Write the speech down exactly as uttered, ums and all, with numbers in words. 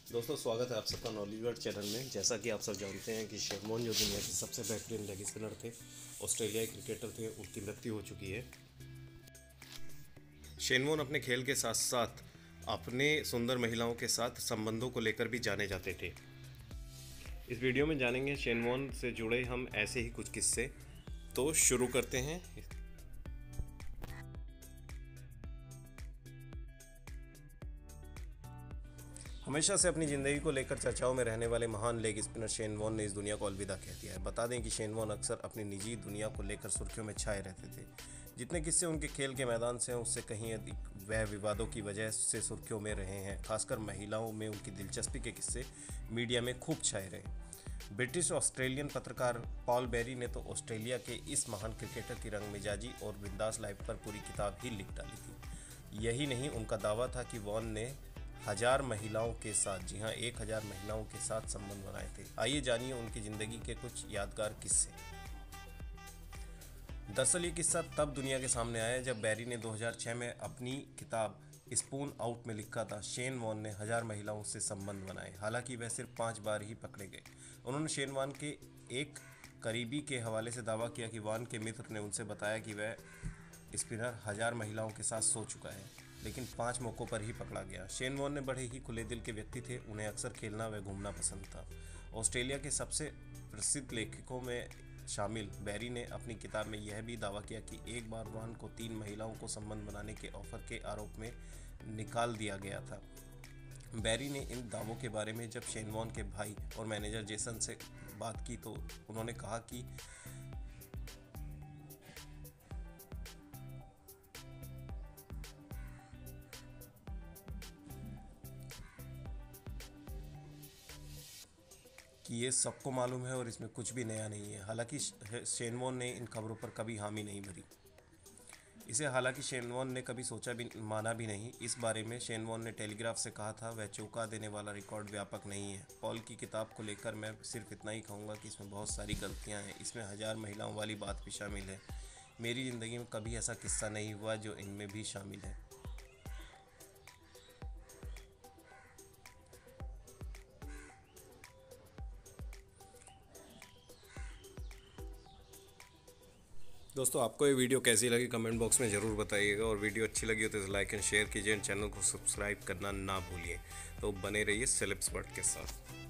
दोस्तों, स्वागत है आप सबका नॉलीवुड चैनल में। जैसा कि आप सब जानते हैं कि शेन वॉर्न जो दुनिया के सबसे बेहतरीन लेग स्पिनर थे, ऑस्ट्रेलियाई क्रिकेटर थे, उनकी मृत्यु हो चुकी है। शेन वॉर्न अपने खेल के साथ साथ अपने सुंदर महिलाओं के साथ संबंधों को लेकर भी जाने जाते थे। इस वीडियो में जानेंगे शेन वॉर्न से जुड़े हम ऐसे ही कुछ किस्से। तो शुरू करते हैं। हमेशा से अपनी ज़िंदगी को लेकर चर्चाओं में रहने वाले महान लेग स्पिनर शेन वॉर्न ने इस दुनिया को अलविदा कह दिया है। बता दें कि शेन वॉर्न अक्सर अपनी निजी दुनिया को लेकर सुर्खियों में छाए रहते थे। जितने किस्से उनके खेल के मैदान से हैं, उससे कहीं अधिक वह विवादों की वजह से सुर्खियों में रहे हैं। खासकर महिलाओं में उनकी दिलचस्पी के किस्से मीडिया में खूब छाए रहे। ब्रिटिश ऑस्ट्रेलियन पत्रकार पॉल बेरी ने तो ऑस्ट्रेलिया के इस महान क्रिकेटर की रंगमिजाजी और बिंदास लाइफ पर पूरी किताब ही लिख डाली थी। यही नहीं, उनका दावा था कि वॉर्न ने हजार महिलाओं के साथ, जी हाँ, एक हजार महिलाओं के साथ संबंध बनाए थे। आइए जानिए उनकी जिंदगी के कुछ यादगार किस्से। दरअसल ये किस्सा तब दुनिया के सामने आया जब बेरी ने दो हज़ार छह में अपनी किताब स्पून आउट में लिखा था शेन वॉर्न ने हजार महिलाओं से संबंध बनाए। हालांकि वह सिर्फ पांच बार ही पकड़े गए। उन्होंने शेन वॉर्न के एक करीबी के हवाले से दावा किया कि वॉर्न के मित्र ने उनसे बताया कि वह स्पिनर हजार महिलाओं के साथ सो चुका है, लेकिन पांच मौक़ों पर ही पकड़ा गया। शेन वॉर्न ने बड़े ही खुले दिल के व्यक्ति थे। उन्हें अक्सर खेलना व घूमना पसंद था। ऑस्ट्रेलिया के सबसे प्रसिद्ध लेखकों में शामिल बेरी ने अपनी किताब में यह भी दावा किया कि एक बार वॉर्न को तीन महिलाओं को संबंध बनाने के ऑफर के आरोप में निकाल दिया गया था। बेरी ने इन दावों के बारे में जब शेन वॉर्न के भाई और मैनेजर जेसन से बात की तो उन्होंने कहा कि कि ये सबको मालूम है और इसमें कुछ भी नया नहीं है। हालांकि शेन वॉर्न ने इन खबरों पर कभी हामी नहीं भरी। इसे हालांकि शेन वॉर्न ने कभी सोचा भी, माना भी नहीं। इस बारे में शेन वॉर्न ने टेलीग्राफ से कहा था, वह चौंका देने वाला रिकॉर्ड व्यापक नहीं है। पॉल की किताब को लेकर मैं सिर्फ इतना ही कहूँगा कि इसमें बहुत सारी गलतियाँ हैं। इसमें हजार महिलाओं वाली बात भी शामिल है। मेरी ज़िंदगी में कभी ऐसा किस्सा नहीं हुआ जो इनमें भी शामिल है। दोस्तों, आपको ये वीडियो कैसी लगी कमेंट बॉक्स में ज़रूर बताइएगा, और वीडियो अच्छी लगी हो तो लाइक एंड शेयर कीजिए, चैनल को सब्सक्राइब करना ना भूलिए। तो बने रहिए सेलेब्स वर्ल्ड के साथ।